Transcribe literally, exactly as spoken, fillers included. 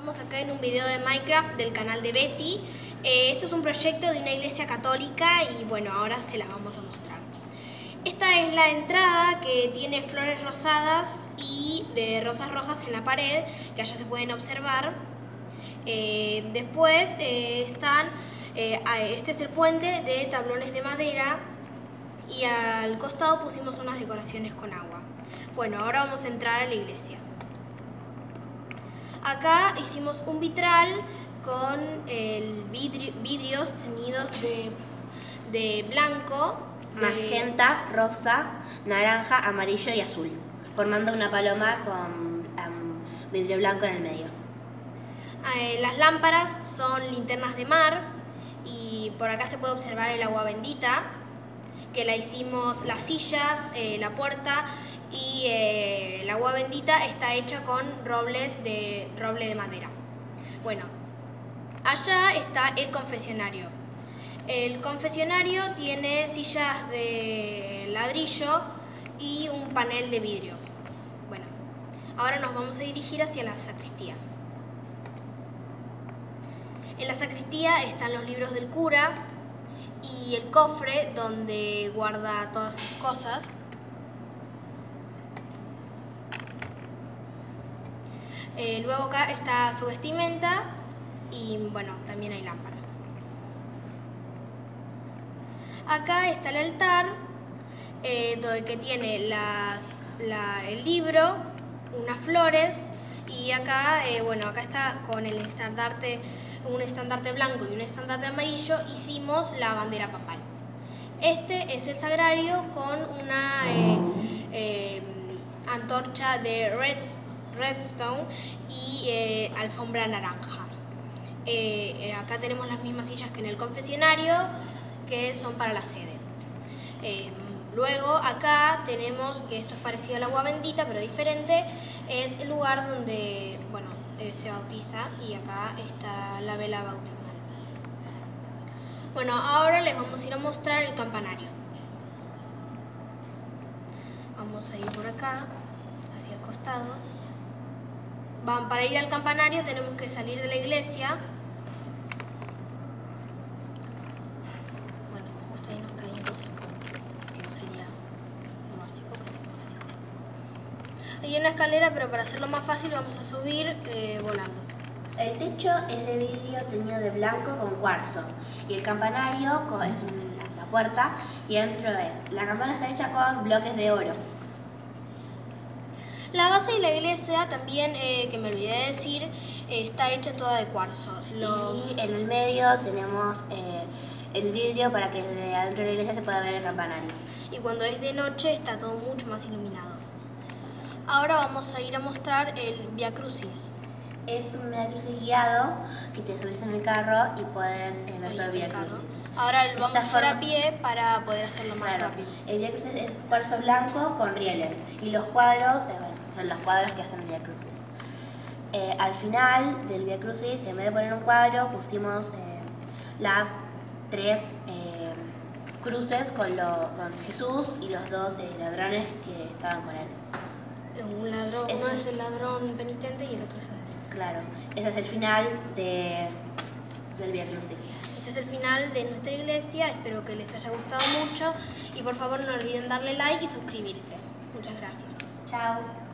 Estamos acá en un video de Minecraft del canal de Betty. Eh, esto es un proyecto de una iglesia católica y bueno, ahora se las vamos a mostrar. Esta es la entrada que tiene flores rosadas y eh, rosas rojas en la pared, que allá se pueden observar. Eh, después eh, están, eh, este es el puente de tablones de madera y al costado pusimos unas decoraciones con agua. Bueno, ahora vamos a entrar a la iglesia. Acá hicimos un vitral con el vidrio, vidrios teñidos de, de blanco, magenta, de... rosa, naranja, amarillo y azul, formando una paloma con um, vidrio blanco en el medio. Eh, las lámparas son linternas de mar y por acá se puede observar el agua bendita, que la hicimos, las sillas, eh, la puerta y eh, el agua bendita está hecha con robles de, roble de madera. Bueno, allá está el confesionario. El confesionario tiene sillas de ladrillo y un panel de vidrio. Bueno, ahora nos vamos a dirigir hacia la sacristía. En la sacristía están los libros del cura y el cofre donde guarda todas sus cosas. Eh, luego acá está su vestimenta y bueno, también hay lámparas. Acá está el altar eh, donde que tiene las, la, el libro, unas flores y acá, eh, bueno, acá está con el estandarte, un estandarte blanco y un estandarte amarillo, hicimos la bandera papal. Este es el sagrario con una eh, eh, antorcha de red, redstone y eh, alfombra naranja. Eh, eh, acá tenemos las mismas sillas que en el confesionario, que son para la sede. Eh, luego acá tenemos, que esto es parecido al agua bendita pero diferente, es el lugar donde, bueno, eh, se bautiza y acá está la vela bautismal. Bueno, ahora les vamos a ir a mostrar el campanario. Vamos a ir por acá, hacia el costado. Van, para ir al campanario tenemos que salir de la iglesia. Bueno, justo ahí nos caímos, que no sería lo básico que tenemos que hacer. Hay una escalera, pero para hacerlo más fácil vamos a subir eh, volando. El techo es de vidrio teñido de blanco con cuarzo y el campanario es una puerta y dentro es, la campana está hecha con bloques de oro. La base de la iglesia también, eh, que me olvidé de decir, eh, está hecha toda de cuarzo. Lo... Y en el medio tenemos eh, el vidrio para que desde adentro de la iglesia se pueda ver el campanario. Y cuando es de noche está todo mucho más iluminado. Ahora vamos a ir a mostrar el Via Crucis. Es un Via Crucis guiado que te subís en el carro y puedes eh, ver todo el Via Crucis. Ahora lo vamos a hacer forma... a pie para poder hacerlo más claro. rápido. El Via Crucis es cuarzo blanco con rieles y los cuadros, eh, bueno, son los cuadros que hacen el Via Crucis. Eh, al final del Via Crucis, en vez de poner un cuadro, pusimos eh, las tres eh, cruces con, lo, con Jesús y los dos eh, ladrones que estaban con él. Un ladrón, uno es el ladrón penitente y el otro es el diablo. Claro, ese es el final de, del Via Crucis. Este es el final de nuestra iglesia, espero que les haya gustado mucho y por favor no olviden darle like y suscribirse. Muchas gracias. Chao.